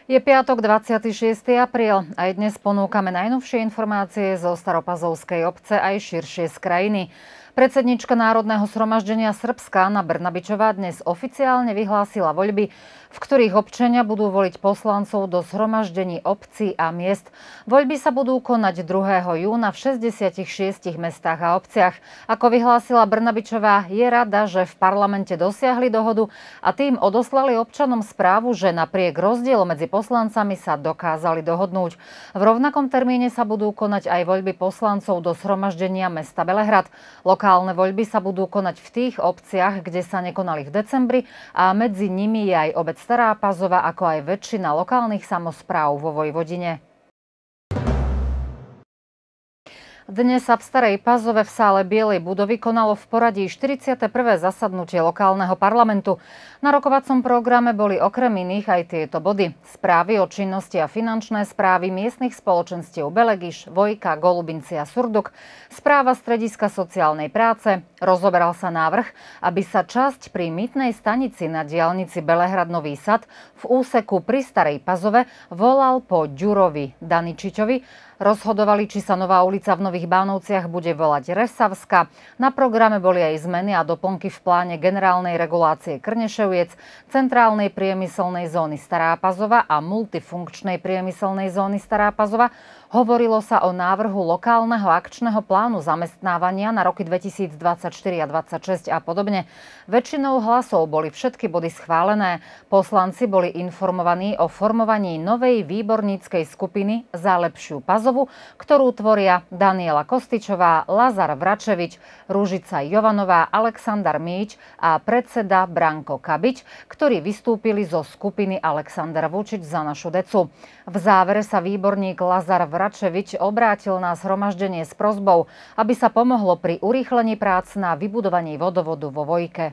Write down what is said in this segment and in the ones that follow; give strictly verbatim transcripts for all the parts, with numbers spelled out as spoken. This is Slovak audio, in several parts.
Je piatok dvadsiateho šiesteho apríl a aj dnes ponúkame najnovšie informácie zo Staropazovskej obce aj širšie z krajiny. Predsednička Národného zhromaždenia Srbska Ana Brnabićová dnes oficiálne vyhlásila voľby, v ktorých občania budú voliť poslancov do zhromaždení obcí a miest. Voľby sa budú konať druhého júna v šesťdesiatich šiestich mestách a obciach. Ako vyhlásila Brnabićová, je rada, že v parlamente dosiahli dohodu a tým odoslali občanom správu, že napriek rozdielu medzi poslancami sa dokázali dohodnúť. V rovnakom termíne sa budú konať aj voľby poslancov do zhromaždenia mesta Belehrad. Lokálne voľby sa budú konať v tých obciach, kde sa nekonali v decembri a medzi nimi je aj obec Stará Pazova, ako aj väčšina lokálnych samospráv vo Vojvodine. Dnes sa v Starej Pazove v sále Bielej budovy konalo v poradí štyridsiate prvé zasadnutie lokálneho parlamentu. Na rokovacom programe boli okrem iných aj tieto body. Správy o činnosti a finančné správy miestnych spoločenstiev Belegiš, Vojka, Golubinci a Surduk, správa strediska sociálnej práce. Rozoberal sa návrh, aby sa časť pri mýtnej stanici na diaľnici Belehrad Nový Sad v úseku pri Starej Pazove volal po Ďurovi Daničičovi. Rozhodovali, či sa nová ulica v Nových Bánovciach bude volať Resavska. Na programe boli aj zmeny a doplnky v pláne generálnej regulácie Krnešoviec, centrálnej priemyselnej zóny Stará Pazova a multifunkčnej priemyselnej zóny Stará Pazova. Hovorilo sa o návrhu lokálneho akčného plánu zamestnávania na roky dvetisícdvadsaťštyri a dvadsaťšesť a podobne. Väčšinou hlasov boli všetky body schválené. Poslanci boli informovaní o formovaní novej výborníckej skupiny za lepšiu Pazovu, ktorú tvoria Daniela Kostičová, Lazar Vračevič, Ružica Jovanová, Alexandar Míč a predseda Branko Kabič, ktorí vystúpili zo skupiny Alexander Vučić za našu decu. V závere sa výborník Lazar Vračevič obrátil na zhromaždenie s prosbou, aby sa pomohlo pri urýchlení prác na vybudovaní vodovodu vo Vojke.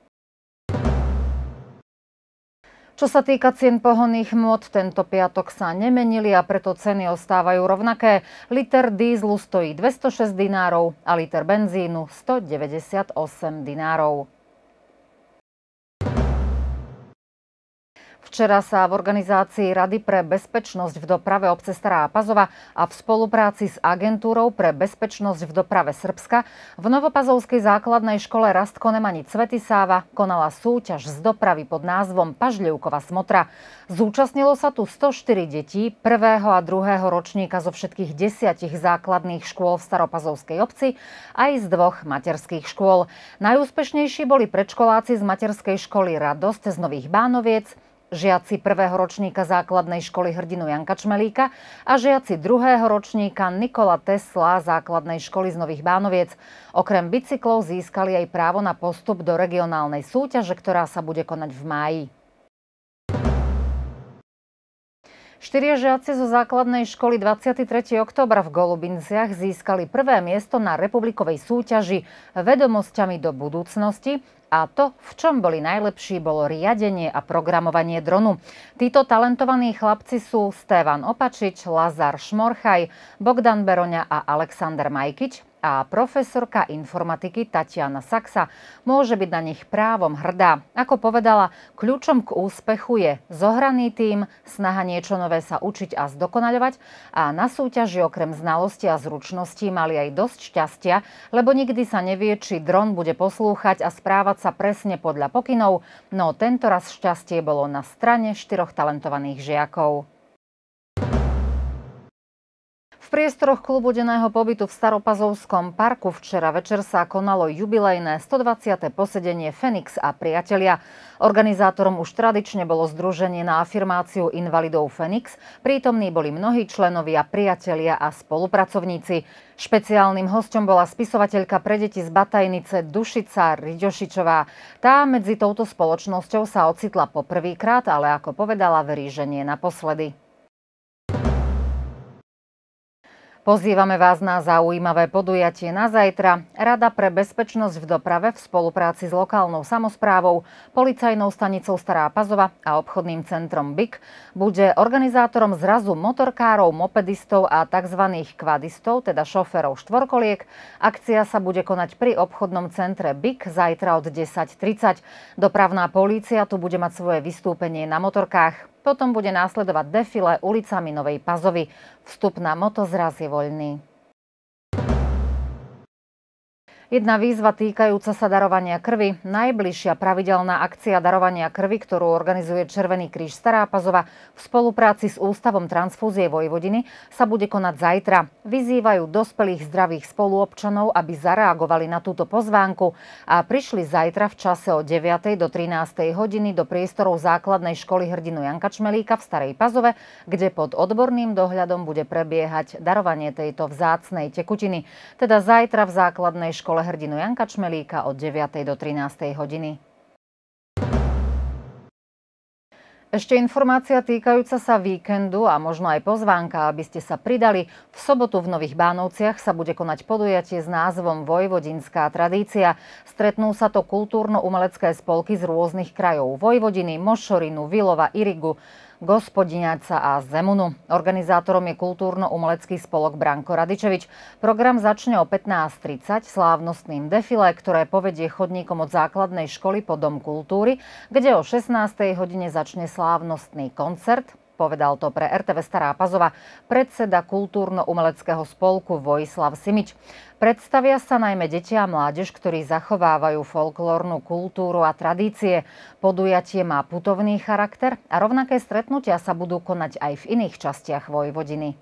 Čo sa týka cien pohonných hmôt, tento piatok sa nemenili a preto ceny ostávajú rovnaké. Liter dízlu stojí dvestošesť dinárov a liter benzínu stodeväťdesiatosem dinárov. Včera sa v organizácii Rady pre bezpečnosť v doprave obce Stará Pazova a v spolupráci s Agentúrou pre bezpečnosť v doprave Srbska v Novopazovskej základnej škole Rastko Nemanic Svetisáva konala súťaž z dopravy pod názvom Pažľivkova smotra. Zúčastnilo sa tu stoštyri detí prvého a druhého ročníka zo všetkých desiatich základných škôl v Staropazovskej obci aj z dvoch materských škôl. Najúspešnejší boli predškoláci z materskej školy Radosť z Nových Bánoviec, žiaci prvého ročníka základnej školy Hrdinu Janka Čmelíka a žiaci druhého ročníka Nikola Tesla základnej školy z Nových Bánoviec. Okrem bicyklov získali aj právo na postup do regionálnej súťaže, ktorá sa bude konať v máji. Štyria žiaci zo základnej školy dvadsiateho tretieho októbra v Golubinciach získali prvé miesto na republikovej súťaži Vedomosťami do budúcnosti. A to, v čom boli najlepší, bolo riadenie a programovanie dronu. Títo talentovaní chlapci sú Stevan Opačič, Lazar Šmorchaj, Bogdan Beroňa a Alexander Majkič. A profesorka informatiky Tatiana Saxa môže byť na nich právom hrdá. Ako povedala, kľúčom k úspechu je zohraný tím, snaha niečo nové sa učiť a zdokonaľovať a na súťaži okrem znalosti a zručností mali aj dosť šťastia, lebo nikdy sa nevie, či dron bude poslúchať a správať sa presne podľa pokynov, no tento raz šťastie bolo na strane štyroch talentovaných žiakov. V priestoroch klubu denného pobytu v Staropazovskom parku včera večer sa konalo jubilejné stodvadsiate posedenie Fenix a priatelia. Organizátorom už tradične bolo združenie na afirmáciu invalidov Fenix. Prítomní boli mnohí členovia, priatelia a spolupracovníci. Špeciálnym hosťom bola spisovateľka pre deti z Batajnice Dušica Riďošičová. Tá medzi touto spoločnosťou sa ocitla poprvýkrát, ale ako povedala, verí, že nie naposledy. Pozývame vás na zaujímavé podujatie na zajtra. Rada pre bezpečnosť v doprave v spolupráci s lokálnou samosprávou, policajnou stanicou Stará Pazova a obchodným centrom bé í ká bude organizátorom zrazu motorkárov, mopedistov a tzv. Kvadistov, teda šoférov štvorkoliek. Akcia sa bude konať pri obchodnom centre bé í ká zajtra od desať tridsať. Dopravná polícia tu bude mať svoje vystúpenie na motorkách. Potom bude následovať defile ulicami Novej Pazovy. Vstup na motozraz je voľný. Jedna výzva týkajúca sa darovania krvi. Najbližšia pravidelná akcia darovania krvi, ktorú organizuje Červený kríž Stará Pazova v spolupráci s Ústavom transfúzie Vojvodiny, sa bude konať zajtra. Vyzývajú dospelých zdravých spoluobčanov, aby zareagovali na túto pozvánku a prišli zajtra v čase od deviatej do trinástej hodiny do priestorov základnej školy hrdinu Janka Čmelíka v Starej Pazove, kde pod odborným dohľadom bude prebiehať darovanie tejto vzácnej tekutiny. Teda zajtra v základnej škole hrdinu Janka Čmelíka od deviatej do trinástej hodiny. Ešte informácia týkajúca sa víkendu a možno aj pozvánka, aby ste sa pridali. V sobotu v Nových Bánovciach sa bude konať podujatie s názvom Vojvodinská tradícia. Stretnú sa to kultúrno-umelecké spolky z rôznych krajov Vojvodiny, Mošorinu, Vilova, Irigu, Gospodiňaca a Zemunu. Organizátorom je kultúrno-umelecký spolok Branko Radičevič. Program začne o pätnásť tridsať slávnostným defilé, ktoré povedie chodníkom od základnej školy po Dom kultúry, kde o šestnástej hodine začne slávnostný koncert. Povedal to pre er té vé Stará Pazova predseda kultúrno-umeleckého spolku Vojislav Simič. Predstavia sa najmä deti a mládež, ktorí zachovávajú folklórnu kultúru a tradície. Podujatie má putovný charakter a rovnaké stretnutia sa budú konať aj v iných častiach Vojvodiny.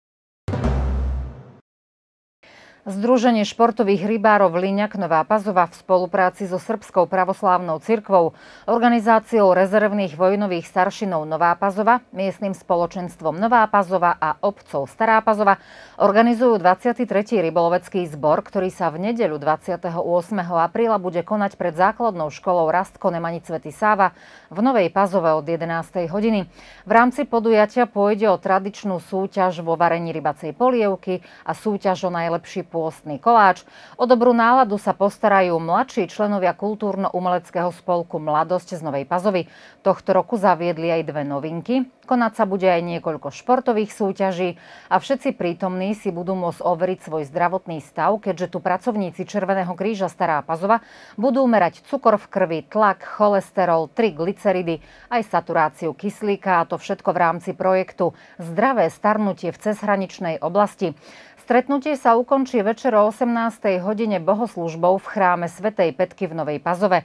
Združenie športových rybárov Líňak Nová Pazova v spolupráci so Srbskou pravoslávnou cirkvou, organizáciou rezervných vojnových staršinov Nová Pazova, miestnym spoločenstvom Nová Pazova a obcov Stará Pazova organizujú dvadsiaty tretí rybolovecký zbor, ktorý sa v nedeľu dvadsiateho ôsmeho apríla bude konať pred základnou školou Rastko Nemanic Svätý Sáva v Novej Pazove od jedenástej hodiny. V rámci podujatia pôjde o tradičnú súťaž vo varení rybacej polievky a súťaž o najlepší pôstny koláč. O dobrú náladu sa postarajú mladší členovia kultúrno-umeleckého spolku Mladosť z Novej Pazovy. Tohto roku zaviedli aj dve novinky. Konať sa bude aj niekoľko športových súťaží a všetci prítomní si budú môcť overiť svoj zdravotný stav, keďže tu pracovníci Červeného kríža Stará Pazova budú merať cukor v krvi, tlak, cholesterol, triglyceridy, aj saturáciu kyslíka, a to všetko v rámci projektu Zdravé starnutie v cezhraničnej oblasti. Stretnutie sa ukončí večer o osemnástej hodine bohoslužbou v chráme Svätej Petky v Novej Pazove.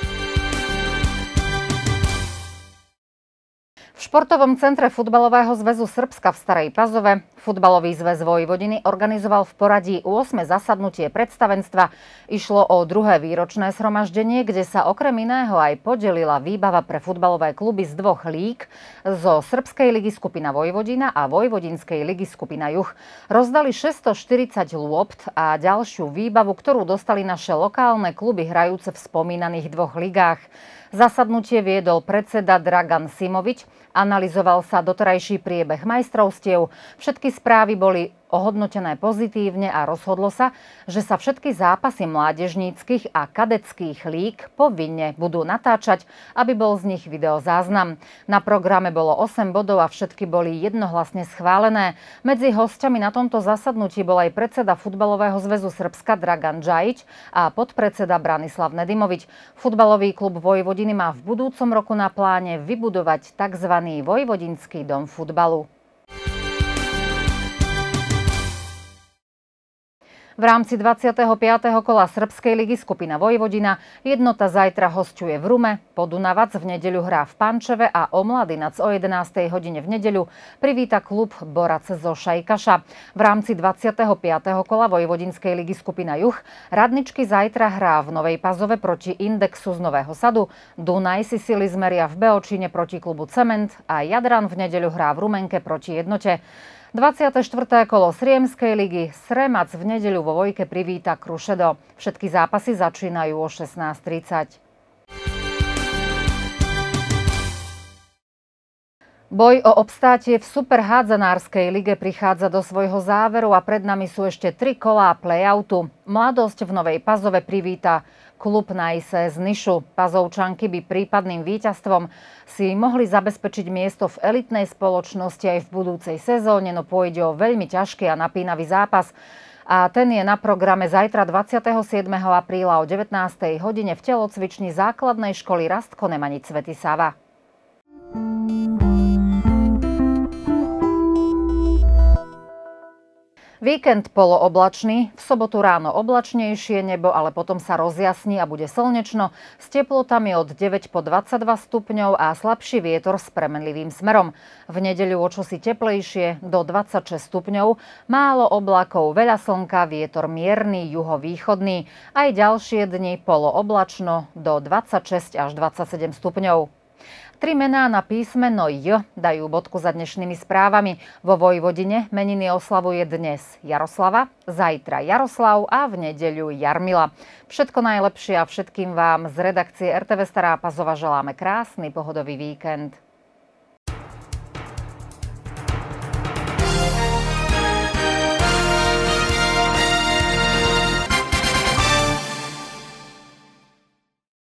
V športovom centre Futbalového zväzu Srbska v Starej Pazove Futbalový zväz Vojvodiny organizoval v poradí ôsme zasadnutie predstavenstva. Išlo o druhé výročné zhromaždenie, kde sa okrem iného aj podelila výbava pre futbalové kluby z dvoch líg, zo Srbskej ligy skupina Vojvodina a Vojvodinskej ligy skupina Juh. Rozdali šesťstoštyridsať lôpt a ďalšiu výbavu, ktorú dostali naše lokálne kluby hrajúce v spomínaných dvoch ligách. Zasadnutie viedol predseda Dragan Simovič, analyzoval sa doterajší priebeh majstrovstiev, všetky správy boli ohodnotené pozitívne a rozhodlo sa, že sa všetky zápasy mládežníckych a kadeckých líg povinne budú natáčať, aby bol z nich videozáznam. Na programe bolo osem bodov a všetky boli jednohlasne schválené. Medzi hostiami na tomto zasadnutí bol aj predseda Futbalového zväzu Srbska Dragan Džajić a podpredseda Branislav Nedimovič. Futbalový klub Vojvodiny má v budúcom roku na pláne vybudovať tzv. Vojvodinský dom futbalu. V rámci dvadsiateho piateho kola Srbskej ligy skupina Vojvodina Jednota zajtra hosťuje v Rume, Podunavac v nedeľu hrá v Pančeve a Omladinac o jedenástej hodine v nedeľu privíta klub Borac zo Šajkaša. V rámci dvadsiateho piateho kola Vojvodinskej ligy skupina Juh Radničky zajtra hrá v Novej Pazove proti Indexu z Nového Sadu, Dunaj si sily zmeria v Beočíne proti klubu Cement a Jadran v nedeľu hrá v Rumenke proti Jednote. dvadsiate štvrté kolo Sriemskej ligy Sremac v nedeľu vo Vojke privíta Krušedo. Všetky zápasy začínajú o šestnásť tridsať. Boj o obstátie v superhádzanárskej lige prichádza do svojho záveru a pred nami sú ešte tri kolá play-outu. Mladosť v Novej Pazove privíta klub Najse z Nišu. Pazovčanky by prípadným víťazstvom si mohli zabezpečiť miesto v elitnej spoločnosti aj v budúcej sezóne, no pôjde o veľmi ťažký a napínavý zápas. A ten je na programe zajtra dvadsiateho siedmeho apríla o devätnástej hodine v telocvični základnej školy Rastko Nemanic Svätý Sáva. Víkend polooblačný, v sobotu ráno oblačnejšie nebo, ale potom sa rozjasní a bude slnečno s teplotami od deväť po dvadsaťdva stupňov a slabší vietor s premenlivým smerom. V nedeľu o čosi teplejšie do dvadsaťšesť stupňov, málo oblákov, veľa slnka, vietor mierny, juhovýchodný. Aj ďalšie dni polooblačno do dvadsaťšesť až dvadsaťsedem stupňov. Tri mená na písmeno J dajú bodku za dnešnými správami. Vo Vojvodine meniny oslavuje dnes Jaroslava, zajtra Jaroslav a v nedeľu Jarmila. Všetko najlepšie a všetkým vám z redakcie er té vé Stará Pazova želáme krásny pohodový víkend.